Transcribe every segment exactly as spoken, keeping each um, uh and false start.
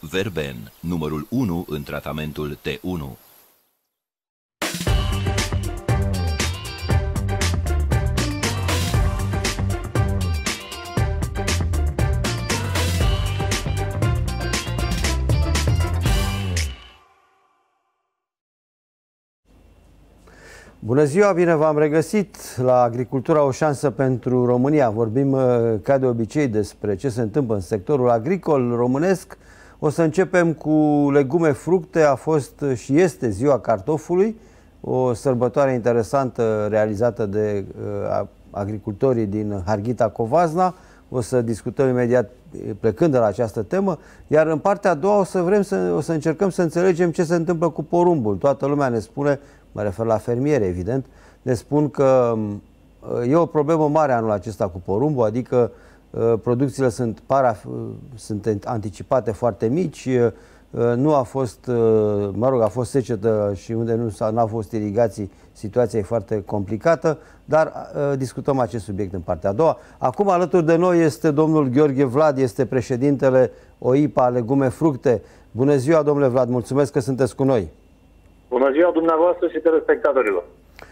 Verben, numărul unu în tratamentul T unu. Bună ziua, bine v-am regăsit la Agricultura, o șansă pentru România. Vorbim ca de obicei despre ce se întâmplă în sectorul agricol românesc. O să începem cu legume, fructe. A fost și este ziua cartofului, o sărbătoare interesantă realizată de uh, agricultorii din Harghita Covasna. O să discutăm imediat plecând de la această temă. Iar în partea a doua o să, vrem să, o să încercăm să înțelegem ce se întâmplă cu porumbul. Toată lumea ne spune, mă refer la fermieri, evident, ne spun că e o problemă mare anul acesta cu porumbul, adică producțiile sunt, para, sunt anticipate foarte mici, nu a fost, mă rog, a fost secetă și unde nu a fost irigații, situația e foarte complicată, dar discutăm acest subiect în partea a doua. Acum alături de noi este domnul Gheorghe Vlad, este președintele O I P A Legume Fructe. Bună ziua, domnule Vlad, mulțumesc că sunteți cu noi. Bună ziua dumneavoastră și telespectatorilor.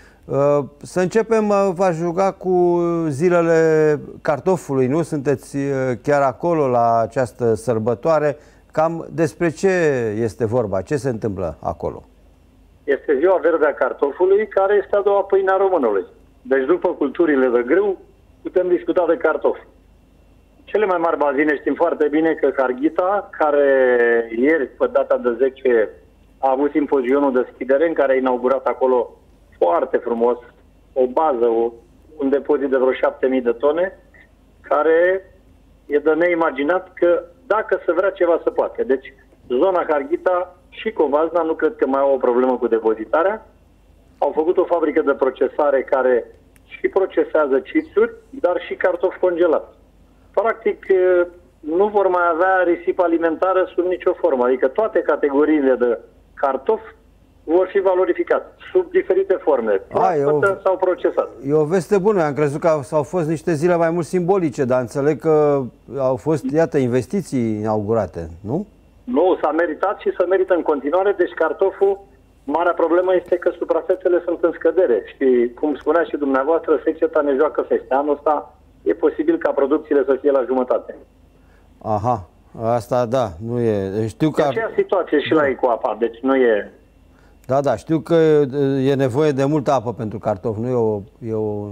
Să începem, v-aș ruga cu zilele cartofului, nu? Sunteți chiar acolo la această sărbătoare. Cam despre ce este vorba? Ce se întâmplă acolo? Este ziua verde a cartofului, care este a doua pâine a românului. Deci după culturile de grâu, putem discuta de cartofi. Cele mai mari bazine știm foarte bine că Harghita, care ieri, pe data de zece, a avut simpozionul de deschidere în care a inaugurat acolo foarte frumos o bază, o, un depozit de vreo șapte mii de tone, care e de neimaginat că dacă se vrea ceva se poate. Deci zona Harghita și Covasna nu cred că mai au o problemă cu depozitarea. Au făcut o fabrică de procesare care și procesează chipsuri, dar și cartofi congelați. Practic nu vor mai avea risipă alimentară sub nicio formă. Adică toate categoriile de cartofi vor fi valorificate sub diferite forme. Proaspătă sau procesat. E o veste bună. Am crezut că au fost niște zile mai mult simbolice, dar înțeleg că au fost, iată, investiții inaugurate, nu? Nu, s-a meritat și se merită în continuare. Deci cartoful, marea problemă este că suprafețele sunt în scădere. Și, cum spunea și dumneavoastră, seceta ne joacă feste. Anul ăsta e posibil ca producțiile să fie la jumătate. Aha, asta da, nu e... Știu că... E aceeași situație și la Ecoapa, deci nu e... Da, da, știu că e nevoie de multă apă pentru cartofi, nu e o, e o,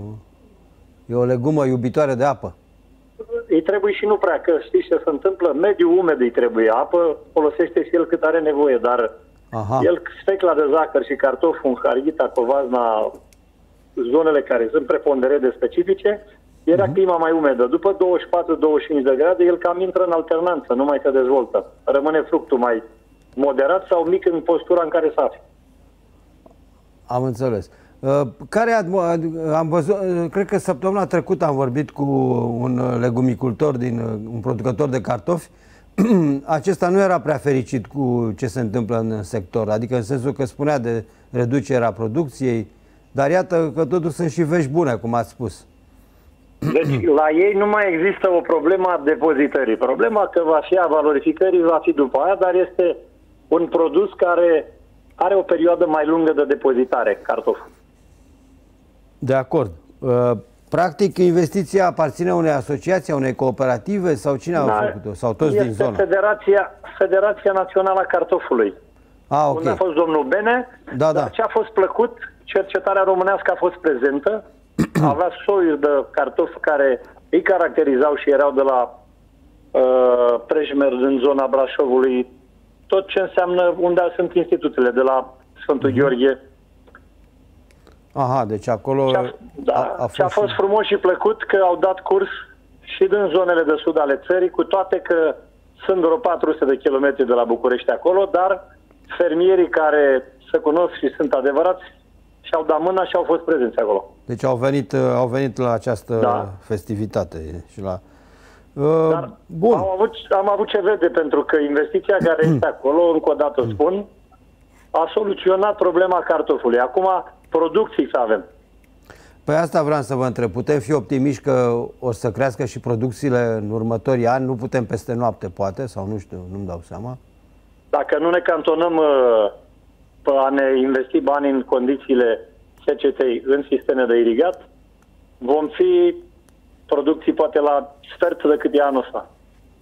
e o legumă iubitoare de apă. Îi trebuie și nu prea, că știți ce se întâmplă? Mediul umed îi trebuie apă, folosește și el cât are nevoie, dar Aha. el, specla de zahăr și cartoful în Harghita, Covasna, zonele care sunt preponderente de specifice, era uh-huh. clima mai umedă. După douăzeci și patru douăzeci și cinci de grade, el cam intră în alternanță, nu mai se dezvoltă. Rămâne fructul mai moderat sau mic în postura în care se află. Am înțeles. Care am văzut, cred că săptămâna trecută am vorbit cu un legumicultor, din, un producător de cartofi. Acesta nu era prea fericit cu ce se întâmplă în sector, adică în sensul că spunea de reducerea producției, dar iată că totuși sunt și vești bune, cum ați spus. Deci la ei nu mai există o problemă a depozitării. Problema că va fi a valorificării va fi după aia, dar este un produs care are o perioadă mai lungă de depozitare, cartoful. De acord. Practic, investiția aparține unei asociații, unei cooperative sau cine da, a făcut-o? Sau toți din zonă? Federația, Federația Națională a Cartofului. Ah, okay. Unde a fost domnul Bene, da, dar da. ce a fost plăcut, cercetarea românească a fost prezentă, avea soiuri de cartofi care îi caracterizau și erau de la uh, Prejmer din zona Brașovului, tot ce înseamnă unde sunt instituțiile, de la Sfântul mm-hmm. Gheorghe. Aha, deci acolo... Ce a, da, a, a fost, ce a fost frumos și plăcut că au dat curs și din zonele de sud ale țării, cu toate că sunt vreo patru sute de kilometri de la București acolo, dar fermierii care se cunosc și sunt adevărați și-au dat mâna și au fost prezenți acolo. Deci au venit, au venit la această da. festivitate și la... Dar Bun. Am, avut, am avut ce vede, pentru că investiția care este acolo, încă o dată spun, a soluționat problema cartofului. Acum producții să avem. Păi asta vreau să vă întreb. Putem fi optimiști că o să crească și producțiile în următorii ani? Nu putem peste noapte, poate, sau nu știu, nu-mi dau seama. Dacă nu ne cantonăm pe a ne investi bani în condițiile secetei în sisteme de irigat, vom fi producții poate la sfert decât e anul ăsta.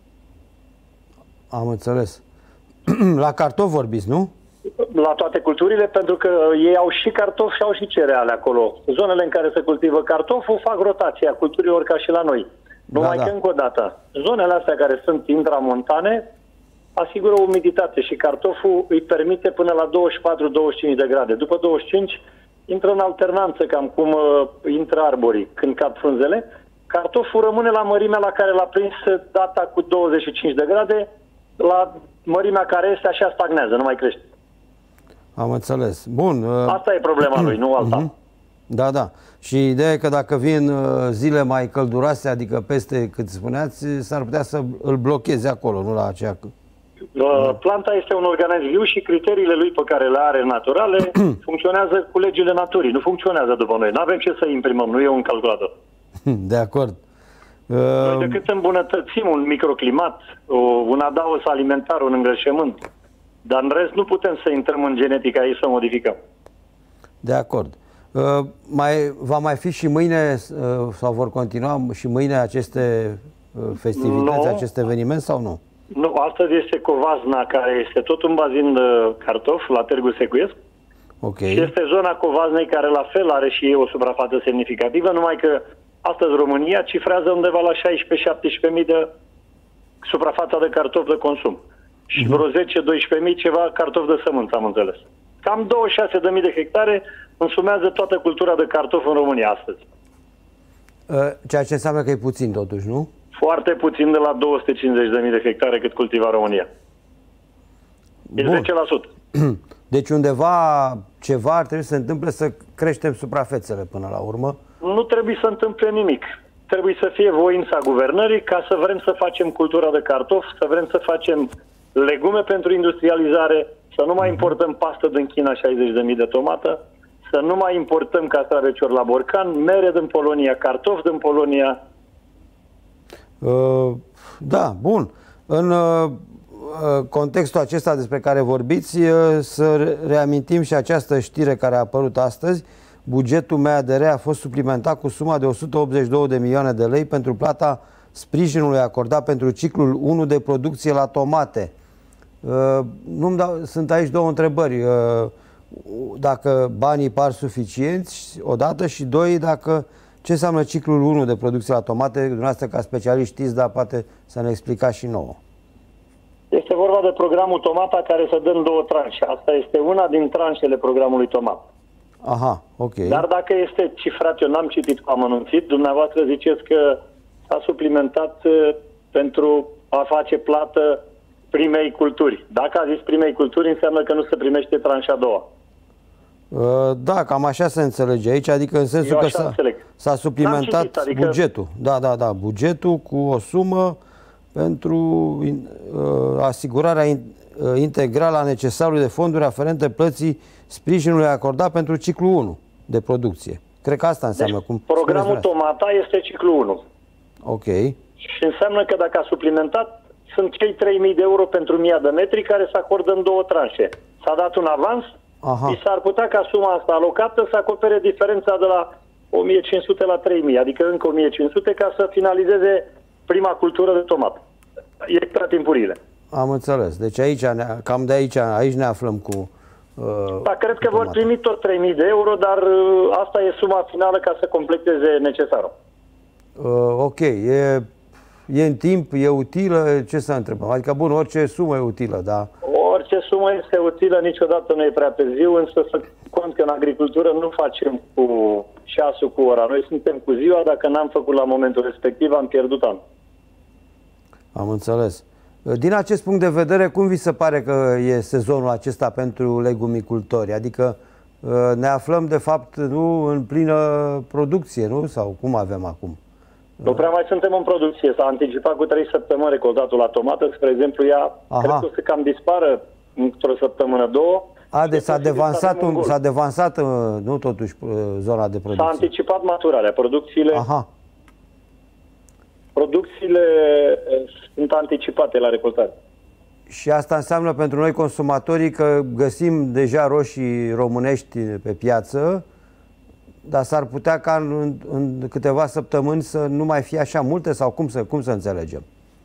Am înțeles. La cartofi vorbiți, nu? La toate culturile, pentru că ei au și cartofi și au și cereale acolo. Zonele în care se cultivă cartoful fac rotația culturilor ca și la noi. Numai da, că, da. încă o dată, zonele astea care sunt intramontane asigură umiditate și cartoful îi permite până la douăzeci și patru douăzeci și cinci de grade. După douăzeci și cinci intră în alternanță, cam cum uh, intră arborii când cad frunzele. Cartoful rămâne la mărimea la care l-a prins data cu douăzeci și cinci de grade, la mărimea care este așa stagnează, nu mai crește. Am înțeles. Bun. Uh... Asta e problema lui, nu alta. Uh-huh. Da, da. Și ideea e că dacă vin uh, zile mai călduroase, adică peste, cât spuneați, s-ar putea să îl blocheze acolo, nu la acea... Uh, planta este un organism viu și criteriile lui pe care le are naturale funcționează cu legile naturii, nu funcționează după noi. Nu avem ce să imprimăm, nu e un calculator. De acord. Uh... Noi decât îmbunătățim un microclimat, un adaos alimentar, un îngrășământ, dar în rest nu putem să intrăm în genetica ei să modificăm. De acord. Uh, mai, va mai fi și mâine, uh, sau vor continua și mâine aceste uh, festivități, no. aceste evenimente sau nu? Nu, astăzi este Covazna, care este tot un bazin de cartofi la Târgu Secuiesc. Okay. Și este zona Covaznei, care la fel are și o suprafață semnificativă, numai că astăzi România cifrează undeva la șaisprezece șaptesprezece mii de suprafața de cartofi de consum. Și uh-huh. vreo zece doisprezece mii ceva cartofi de sămânță, am înțeles. Cam douăzeci și șase de mii de hectare însumează toată cultura de cartofi în România astăzi. Ceea ce înseamnă că e puțin totuși, nu? Foarte puțin de la două sute cincizeci de mii de hectare cât cultiva România. E Bun. zece la sută. Deci undeva ceva ar trebui să se întâmple să creștem suprafețele până la urmă? Nu trebuie să întâmple nimic. Trebuie să fie voința guvernării ca să vrem să facem cultura de cartofi, să vrem să facem legume pentru industrializare, să nu mai importăm pastă din China, șaizeci de mii de tomată, să nu mai importăm castraveciori la borcan, mere din Polonia, cartofi din Polonia. Uh, da, bun. În uh, contextul acesta despre care vorbiți, uh, să reamintim și această știre care a apărut astăzi. Bugetul M A D R a fost suplimentat cu suma de o sută optzeci și două de milioane de lei pentru plata sprijinului acordat pentru ciclul unu de producție la tomate. Uh, nu-mi dau, sunt aici două întrebări. Uh, dacă banii par suficienți, odată, și doi, dacă ce înseamnă ciclul unu de producție la tomate? Dumneavoastră, ca specialiști, știți, dar poate să ne explicați și nouă. Este vorba de programul Tomata, care se dă în două tranșe. Asta este una din tranșele programului Tomat. Aha, ok. Dar dacă este cifrat, eu n-am citit cu amănunțit, dumneavoastră ziceți că s-a suplimentat pentru a face plată primei culturi. Dacă a zis primei culturi, înseamnă că nu se primește tranșa a doua. Da, cam așa se înțelege aici, adică în sensul că s-a suplimentat citit, adică... bugetul. Da, da, da, bugetul cu o sumă pentru uh, asigurarea in, uh, integrală a necesarului de fonduri aferente plății sprijinului acordat pentru ciclul unu de producție. Cred că asta înseamnă. Deci, cum programul Tomata este ciclul unu. Ok. Și înseamnă că dacă a suplimentat, sunt cei trei mii de euro pentru o mie de metri care se acordă în două tranșe. S-a dat un avans. Aha. Și s-ar putea ca suma asta alocată să acopere diferența de la o mie cinci sute la trei mii, adică încă o mie cinci sute ca să finalizeze prima cultură de tomat. E prea timpurile. Am înțeles. Deci aici, cam de aici, aici ne aflăm cu uh, Da, cred că vor primi tot trei mii de euro, dar uh, asta e suma finală ca să completeze necesarul. Uh, ok. E, e în timp, e utilă, ce să întrebăm? Adică, bun, orice sumă e utilă, dar... Orice sumă este utilă, niciodată nu e prea târziu, însă să cont că în agricultură nu facem cu ceasul, cu ora. Noi suntem cu ziua, dacă n-am făcut la momentul respectiv, am pierdut an. Am înțeles. Din acest punct de vedere, cum vi se pare că e sezonul acesta pentru legumicultori? Adică ne aflăm, de fapt, nu în plină producție, nu? Sau cum avem acum? Nu prea mai suntem în producție. S-a anticipat cu trei săptămâni recoltatul la tomată. Spre exemplu, ea Aha. cred că o să cam dispară într-o săptămână, două. A, deci s-a devansat, un, s-a devansat, nu totuși, zona de producție. S-a anticipat maturarea. Producțiile, Aha. producțiile sunt anticipate la recoltare. Și asta înseamnă pentru noi consumatorii că găsim deja roșii românești pe piață, dar s-ar putea ca în, în câteva săptămâni să nu mai fie așa multe sau cum să, cum să înțelegem?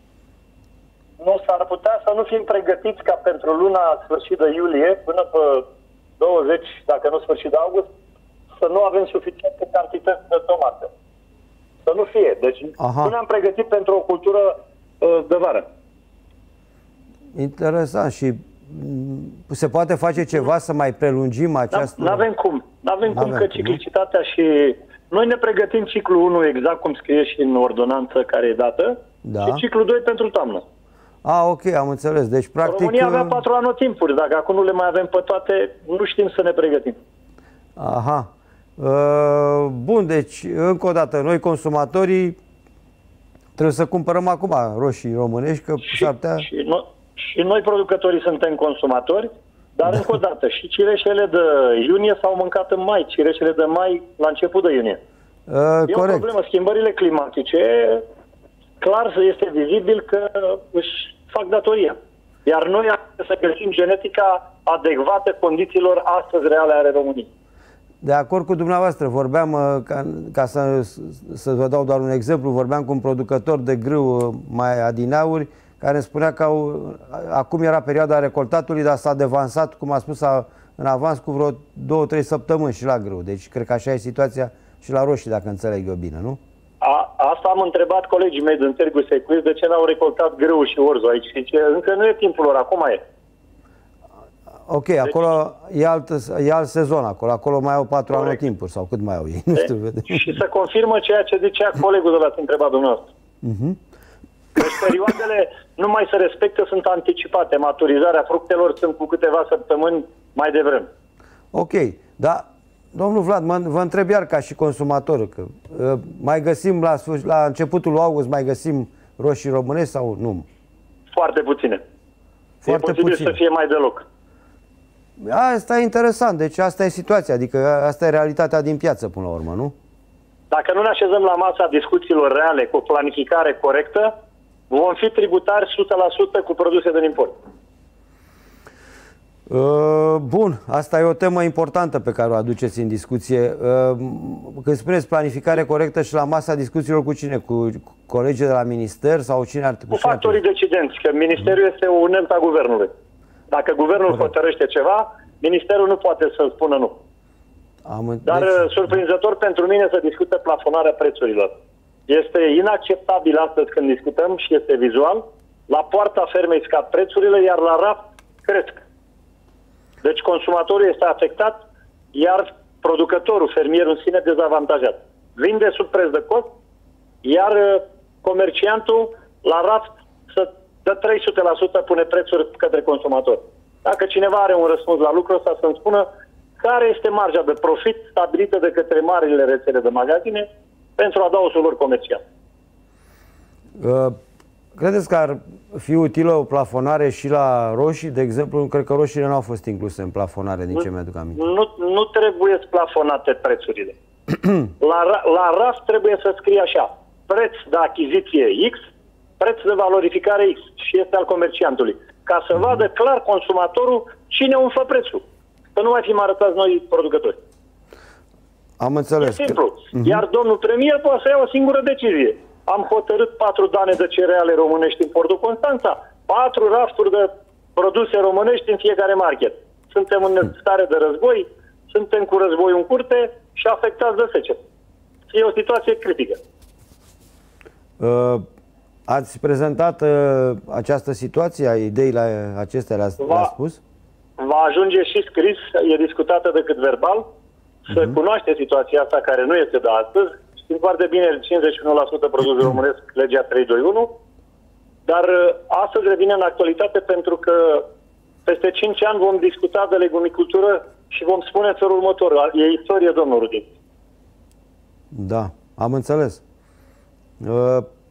Nu, s-ar putea să nu fim pregătiți ca pentru luna sfârșit de iulie, până pe douăzeci, dacă nu sfârșit de august, să nu avem suficiente cantități de tomate. Să nu fie. Deci Aha. nu ne-am pregătit pentru o cultură uh, de vară. Interesant. Și se poate face ceva să mai prelungim această... Nu avem cum. Nu avem cum, că ciclicitatea și... Noi ne pregătim ciclul unu exact cum scrie și în ordonanță care e dată, da. Și ciclul doi pentru toamnă. A, ok, am înțeles. Deci, practic... România avea patru anotimpuri. Dacă acum nu le mai avem pe toate, nu știm să ne pregătim. Aha. Uh, bun, deci, încă o dată, noi consumatorii trebuie să cumpărăm acum roșii românești, că și, s-ar putea... și, noi, și noi producătorii suntem consumatori, dar da. Încă o dată, și cireșele de iunie s-au mâncat în mai, cireșele de mai la început de iunie. Uh, e corect. o problemă. Schimbările climatice, clar este vizibil că își fac datoria. Iar noi trebuie să găsim genetica adecvată condițiilor astăzi reale ale României. De acord cu dumneavoastră, vorbeam, ca, ca să, să vă dau doar un exemplu, vorbeam cu un producător de grâu mai adineauri, care îmi spunea că au, acum era perioada recoltatului, dar s-a devansat, cum a spus, a, în avans cu vreo două, trei săptămâni și la grâu. Deci cred că așa e situația și la roșii, dacă înțeleg eu bine, nu? A, asta am întrebat colegii mei din Târgu Secuiesc, de ce n-au recoltat grâu și orzo aici. Și ce, încă nu e timpul lor, acum e. Ok, deci, acolo e alt, e alt sezon, acolo, acolo mai au patru anotimpuri sau cât mai au ei. Nu știu, și să confirmă ceea ce zicea colegul de la întrebat dumneavoastră. Uh-huh. Deci perioadele nu mai se respectă, sunt anticipate. Maturizarea fructelor sunt cu câteva săptămâni mai devreme. Ok, dar domnul Vlad, mă, vă întreb iar ca și consumator, că uh, mai găsim la, la începutul august, mai găsim roșii românești sau nu? Foarte puține. Foarte e posibil puține. să fie mai deloc. Asta e interesant, deci asta e situația, adică asta e realitatea din piață până la urmă, nu? Dacă nu ne așezăm la masa discuțiilor reale cu o planificare corectă, vom fi tributari o sută la sută cu produse din import. Uh, bun, asta e o temă importantă pe care o aduceți în discuție. Uh, când spuneți planificare corectă și la masa discuțiilor cu cine? Cu colegii de la minister sau cine ar trebui? Cu factorii decidenți, că ministerul este o uneltă a guvernului. Dacă guvernul Corect. hotărăște ceva, ministerul nu poate să spună nu. Am Dar deci... surprinzător pentru mine să discută plafonarea prețurilor. Este inacceptabil astăzi când discutăm și este vizual. La poarta fermei scad prețurile, iar la raft cresc. Deci consumatorul este afectat, iar producătorul, fermierul în sine, dezavantajat. Vinde sub preț de cost, iar comerciantul la raft să dă trei sute la sută pune prețuri către consumator. Dacă cineva are un răspuns la lucrul ăsta, să-mi spună care este marja de profit stabilită de către marile rețele de magazine pentru adausul lor comercial. Uh, credeți că ar fi utilă o plafonare și la roșii? De exemplu, cred că roșiile nu au fost incluse în plafonare, din ce mi-aduc aminte. Nu, nu trebuie plafonate prețurile. la, la raft trebuie să scrie așa: preț de achiziție X, preț de valorificare X și este al comerciantului. Ca să vadă clar consumatorul cine umflă prețul. Să nu mai fim arătați noi producători. Am înțeles. E simplu. Că... Iar domnul premier poate să ia o singură decizie. Am hotărât patru dane de cereale românești în portul Constanța, patru rafturi de produse românești în fiecare market. Suntem în stare de război, suntem cu război în curte și afectați de secetă. E o situație critică. Uh, ați prezentat uh, această situație, ideile acestea le-ați le spus? Va ajunge și scris, e discutată decât verbal, să uh-huh. cunoaște situația asta care nu este de astăzi. Știm foarte bine, cincizeci și unu la sută produs românesc, legea trei doi unu, dar astăzi revine în actualitate pentru că peste cinci ani vom discuta de legumicultură și vom spune felul următor: e istorie, domnul Rudin. Da, am înțeles. Uh,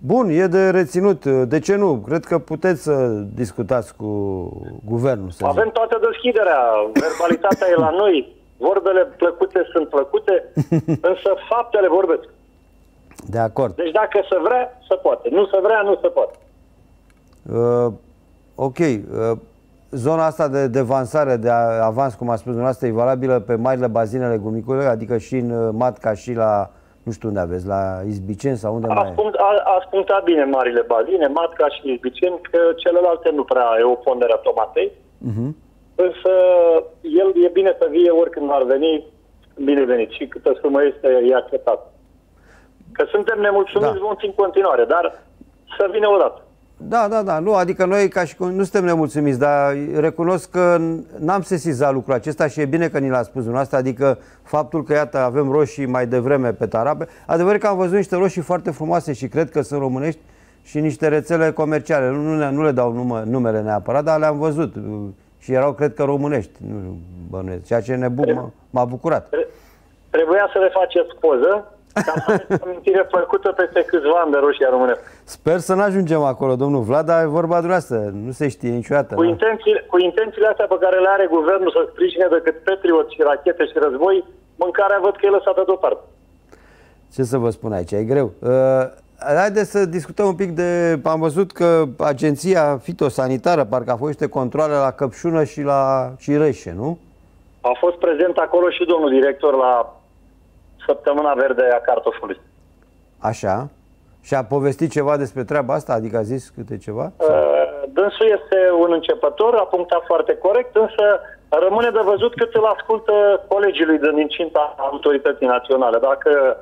Bun, e de reținut. De ce nu? Cred că puteți să discutați cu guvernul. Să Avem zic. toată deschiderea. Verbalitatea e la noi. Vorbele plăcute sunt plăcute, însă faptele vorbesc. De acord. Deci dacă se vrea, se poate. Nu se vrea, nu se poate. Uh, ok. Uh, zona asta de devansare, de avans, cum a spus dumneavoastră, e valabilă pe marile bazine legumicole, adică și în Matca și la, nu știu unde aveți, la Izbiceni sau unde mai e? Punct, a, ați punctat bine marile bazine, Matca și Izbiceni, că celelalte nu prea e o pondere a tomatei. Uh-huh. Însă el e bine să vie oricând ar veni, binevenit. Și câtă sumă este, e acceptat. Că suntem nemulțumiți, da. Vom fi în continuare, dar să vină odată. Da, da, da. Nu, adică noi ca și nu suntem nemulțumiți, dar recunosc că n-am sesizat lucrul acesta și e bine că ni l-a spus dumneavoastră, adică faptul că, iată, avem roșii mai devreme pe tarabe. Adevărat că am văzut niște roșii foarte frumoase și cred că sunt românești și niște rețele comerciale. Nu, nu, nu le dau nume, numele neapărat, dar le-am văzut și erau, cred că, românești. Nu bănuiesc. Ceea ce ne bu- m-a bucurat. Trebuia să le faceți poză ca să aveți amintire plăcută peste câțiva ani de roșia românească. Sper să nu ajungem acolo, domnul Vlad, dar e vorba dumneavoastră, nu se știe niciodată. Cu intențiile, cu intențiile astea pe care le are guvernul să sprijine decât Patriot și rachete și război, mâncarea văd că e lăsată deoparte. Ce să vă spun aici, e greu. Uh, haideți să discutăm un pic de... Am văzut că agenția fitosanitară, parcă a fost niște controale la căpșună și la cireșe, nu? A fost prezent acolo și domnul director la Săptămâna Verde a Cartofului. Așa. Și a povestit ceva despre treaba asta? Adică a zis câte ceva? Uh, dânsul este un începător, a punctat foarte corect, însă rămâne de văzut cât îl ascultă colegii lui din incinta autorității naționale. Dacă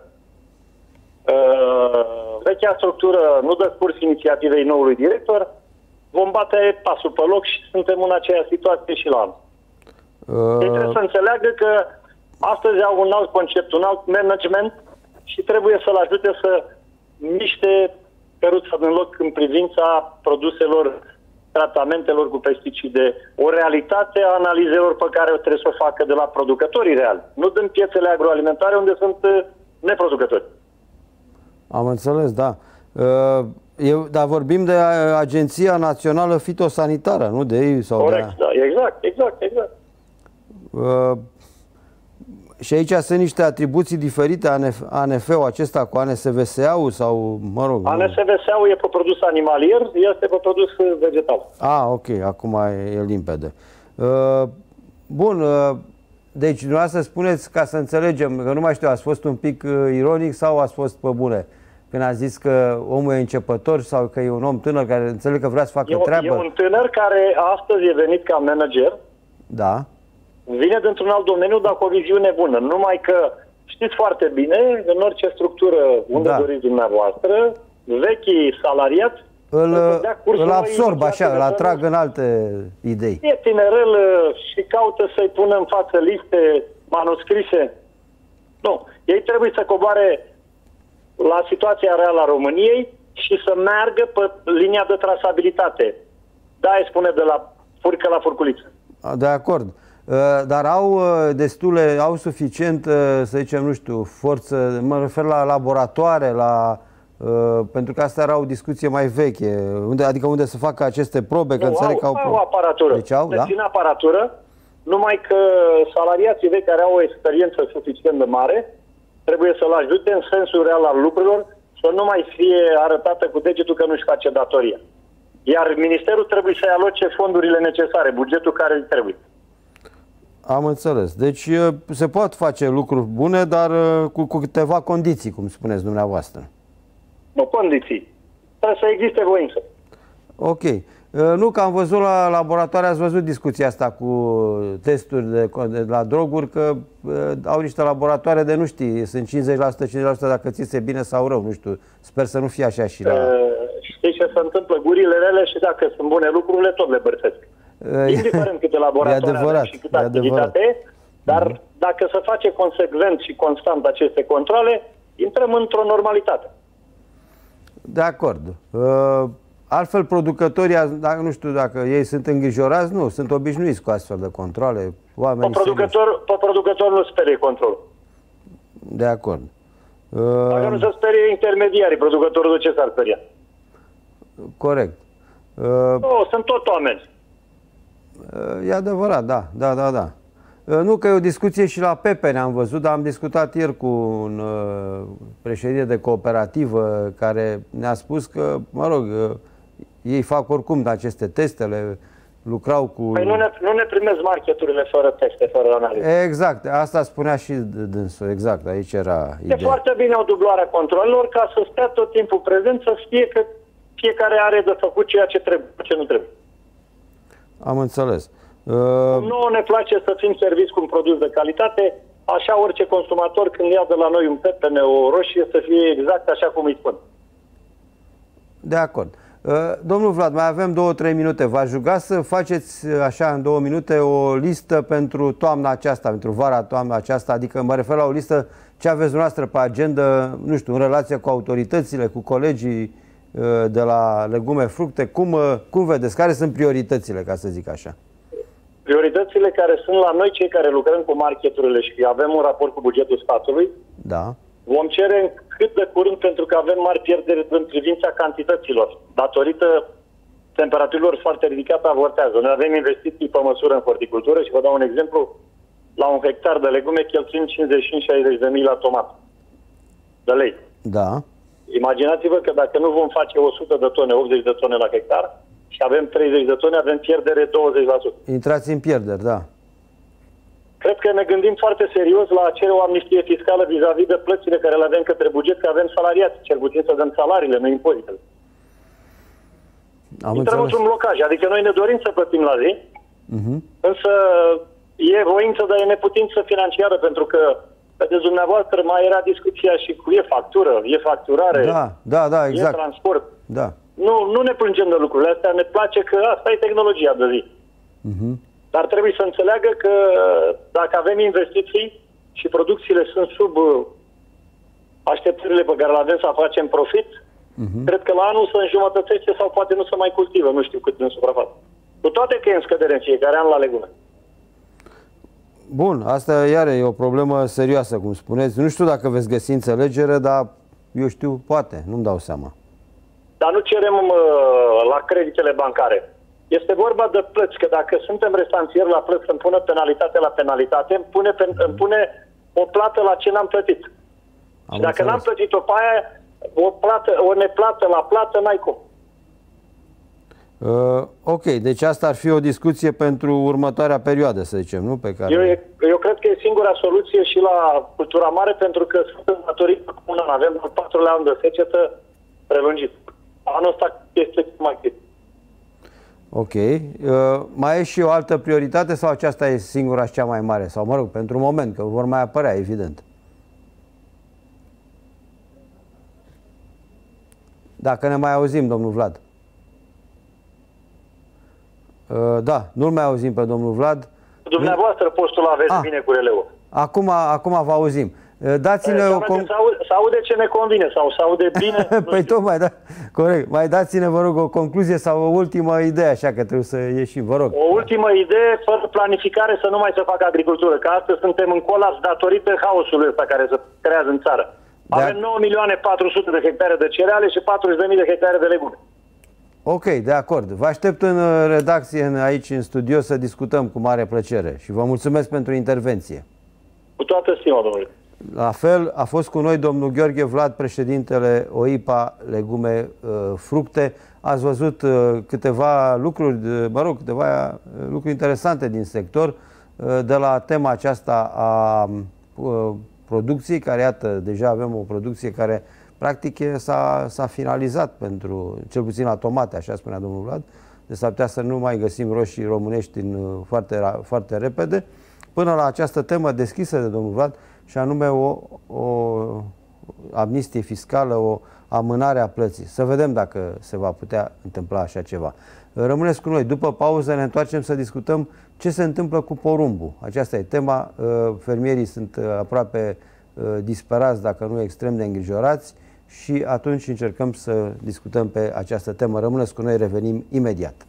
uh, vechea structură nu dă curs inițiativei noului director, vom bate pasul pe loc și suntem în aceeași situație și la anul. Uh... Ei trebuie să înțeleagă că astăzi au un alt concept, un alt management și trebuie să-l ajute să miște căruța din loc în privința produselor, tratamentelor cu pesticide. O realitate a analizelor pe care trebuie să o facă de la producătorii reali, nu din piețele agroalimentare unde sunt neproducători. Am înțeles, da. Eu, dar vorbim de Agenția Națională Fitosanitară, nu de ei? Sau Corect, de... da, exact, exact, exact. Uh... Și aici sunt niște atribuții diferite, A N F-ul acesta cu A N S V S A-ul sau, mă rog... A N S V S A-ul e pe produs animalier, este pe produs vegetal. Ah, ok, acum e limpede. Uh, bun, uh, deci dumneavoastră spuneți, ca să înțelegem, că nu mai știu, ați fost un pic uh, ironic sau ați fost pe bune? Când a zis că omul e începător sau că e un om tânăr care înțeleg că vrea să facă e, treabă? E un tânăr care astăzi e venit ca manager. Da. Vine dintr-un alt domeniu, dar cu o viziune bună. Numai că știți foarte bine, în orice structură unde da. doriți dumneavoastră, vechii salariați îl, îl absorb așa, îl atrag în alte idei. E tinerel și caută să-i pună în față liste manuscrise. Nu. Ei trebuie să coboare la situația reală a României și să meargă pe linia de trasabilitate. Da, îi spune de la furcă la furculiță. De acord. Dar au destule, au suficient, să zicem, nu știu, forță, mă refer la laboratoare, la, pentru că asta era o discuție mai veche, unde, adică unde să facă aceste probe, că nu, înțeleg au, că au... au aparatură, deci au, dețin da? aparatură, numai că salariații vechi care au o experiență suficient de mare, trebuie să-l ajute în sensul real al lucrurilor, să nu mai fie arătată cu degetul că nu-și face datoria. Iar ministerul trebuie să-i aloce fondurile necesare, bugetul care îi trebuie. Am înțeles. Deci se pot face lucruri bune, dar cu, cu câteva condiții, cum spuneți dumneavoastră. Nu condiții. Trebuie să existe voință. Ok. Nu, că am văzut la laboratoare, ați văzut discuția asta cu testuri de, de la droguri, că uh, au niște laboratoare de nu știi, sunt cincizeci la sută, cincizeci la sută dacă ți se bine sau rău, nu știu. Sper să nu fie așa și la... Uh, știi ce se întâmplă? Gurile rele și dacă sunt bune lucrurile, tot le bărțesc. Uh, Indiferent câte laboratoare avem și câtă activitate, dar uh-huh. dacă se face consecvent și constant aceste controle, intrăm într-o normalitate. De acord. Uh, Altfel, producătorii, dacă, nu știu dacă ei sunt îngrijorați, nu, sunt obișnuiți cu astfel de controle. Pe producător, pe producător nu sperie control. De acord. Dacă nu se sperie intermediarii, producătorul de ce s-ar speria? Corect. Nu, sunt tot oameni. E adevărat, da, da, da, da. Nu că e o discuție și la Pepene am văzut, dar am discutat ieri cu un președinte de cooperativă care ne-a spus că, mă rog, ei fac oricum aceste testele, lucrau cu... Păi nu ne, nu ne primesc marketurile fără teste, fără analiză. Exact, asta spunea și dânsul, exact, aici era ideea. E foarte bine o dublare a controlelor ca să stea tot timpul prezent, să știe că fiecare are de făcut ceea ce trebuie, ce nu trebuie. Am înțeles. Uh... Nouă ne place să fim serviți cu un produs de calitate, așa orice consumator când ia de la noi un pepene, o roșie, să fie exact așa cum îi spun. De acord. Uh, domnul Vlad, mai avem două, trei minute. V-aș ruga să faceți așa în două minute o listă pentru toamna aceasta, pentru vara toamna aceasta, adică mă refer la o listă ce aveți dumneavoastră pe agenda, nu știu, în relație cu autoritățile, cu colegii uh, de la legume, fructe, cum, uh, cum vedeți? Care sunt prioritățile, ca să zic așa? Prioritățile care sunt la noi, cei care lucrăm cu marketurile și avem un raport cu bugetul statului, da. Vom cere cât de curând, pentru că avem mari pierderi în privința cantităților. Datorită temperaturilor foarte ridicate avortează. Noi avem investiții pe măsură în horticultură și vă dau un exemplu. La un hectar de legume cheltuim cincizeci și cinci șaizeci de mii la tomat de lei. Da. Imaginați-vă că dacă nu vom face o sută de tone, optzeci de tone la hectar și avem treizeci de tone, avem pierdere douăzeci la sută. Intrați în pierderi, da. Cred că ne gândim foarte serios la a cere o amnistie fiscală vis-a-vis de plățile care le avem către buget, că avem salariați, cel puțin să dăm salariile, nu impozitele. Am Intrăm într-un blocaj, adică noi ne dorim să plătim la zi, uh-huh. însă e voință, dar e neputință financiară, pentru că, vedeți dumneavoastră, mai era discuția și cu e factură, e facturare, da, da, da, exact. e transport. Da. Nu, nu ne plângem de lucrurile astea, ne place că asta e tehnologia de zi. Uh-huh. Dar trebuie să înțeleagă că dacă avem investiții și producțiile sunt sub așteptările pe care le avem să facem profit, uh-huh. cred că la anul se înjumătățește sau poate nu se mai cultivă, nu știu cât în suprafață. Cu toate că e în scădere în fiecare an la legume. Bun, asta iar e o problemă serioasă, cum spuneți. Nu știu dacă veți găsi înțelegere, dar eu știu, poate, nu-mi dau seama. Dar nu cerem uh, la creditele bancare. Este vorba de plăți, că dacă suntem restanțieri la plăți, îmi pune penalitate la penalitate, îmi pune, îmi pune o plată la ce n-am plătit. Am și dacă n-am plătit-o pe aia, o, plată, o neplată la plată, n-ai cum. Uh, ok, deci asta ar fi o discuție pentru următoarea perioadă, să zicem, nu? Pe care... eu, eu cred că e singura soluție și la cultura mare, pentru că sunt datorită cu un an. Avem al patrulea an de secetă prelungit. Anul ăsta este mai critic. Ok. Uh, mai e și o altă prioritate sau aceasta e singura și cea mai mare? Sau, mă rog, pentru un moment, că vor mai apărea, evident. Dacă ne mai auzim, domnul Vlad. Uh, da, nu-l mai auzim pe domnul Vlad. Dumneavoastră postul aveți ah. bine cu releul. Acum, acum vă auzim. Dați-ne o... Se aude, se aude ce ne convine sau se aude bine? Păi tocmai, da, corect. Mai dați-ne, vă rog, o concluzie sau o ultimă idee, așa că trebuie să ieșim, vă rog. O ultimă idee, fără planificare să nu mai se facă agricultură, că astăzi suntem în colaps datorită haosului ăsta care se creează în țară. De Avem nouă milioane patru sute de hectare de cereale și patruzeci de mii de hectare de legume. Ok, de acord. Vă aștept în redacție, aici în studio, să discutăm cu mare plăcere și vă mulțumesc pentru intervenție. Cu toată stima, domnule. La fel, a fost cu noi domnul Gheorghe Vlad, președintele O I P A Legume Fructe. Ați văzut câteva lucruri, mă rog, câteva lucruri interesante din sector, de la tema aceasta a producției, care, iată, deja avem o producție care, practic, s-a finalizat pentru, cel puțin la tomate, așa spunea domnul Vlad. Deci s-ar putea să nu mai găsim roșii românești în, foarte, foarte repede, până la această temă deschisă de domnul Vlad, și anume o, o amnistie fiscală, o amânare a plății. Să vedem dacă se va putea întâmpla așa ceva. Rămâneți cu noi. După pauză ne întoarcem să discutăm ce se întâmplă cu porumbul. Aceasta e tema. Fermierii sunt aproape disperați, dacă nu extrem de îngrijorați, și atunci încercăm să discutăm pe această temă. Rămâneți cu noi, revenim imediat.